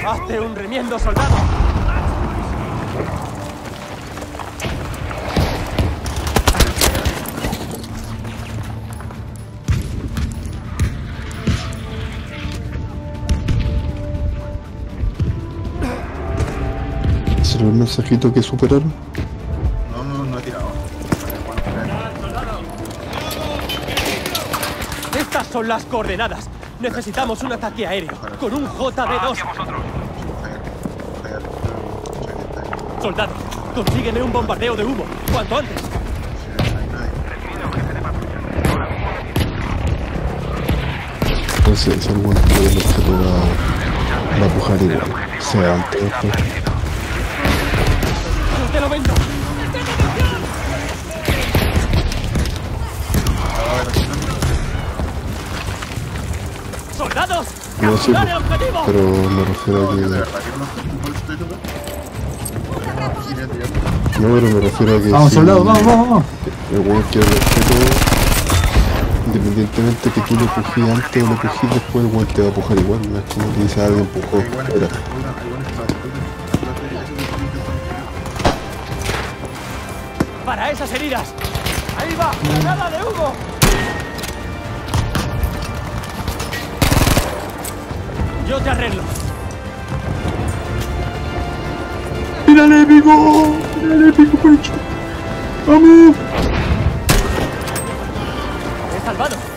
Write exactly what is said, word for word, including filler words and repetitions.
¡Hazte un remiendo, soldado! ¿Será el mensajito que superaron? No, no, no he tirado. Estas son las coordenadas. Necesitamos un ataque aéreo con un J D dos. Soldado, consígueme un bombardeo de humo, cuanto antes. Entonces, es algún problema que pueda la pujar igual. Sea antes o después. ¡No te lo vendo! ¡Soldados! No sé, ¡Capturar el objetivo! pero me refiero a que... No, pero me refiero a que... Vamos, si soldado, vamos, vamos, vamos. El weón quiere el objeto, independientemente que tú lo cogí antes o lo cogí después, el weón te va a empujar igual. No es como que dice algo empujó. Era. ¡Para esas heridas! ¡Ahí va! ¡Granada de humo! Yo te arreglo. ¡Mira al enemigo! ¡Mira al enemigo, pecho! ¡Vamos! ¡He salvado!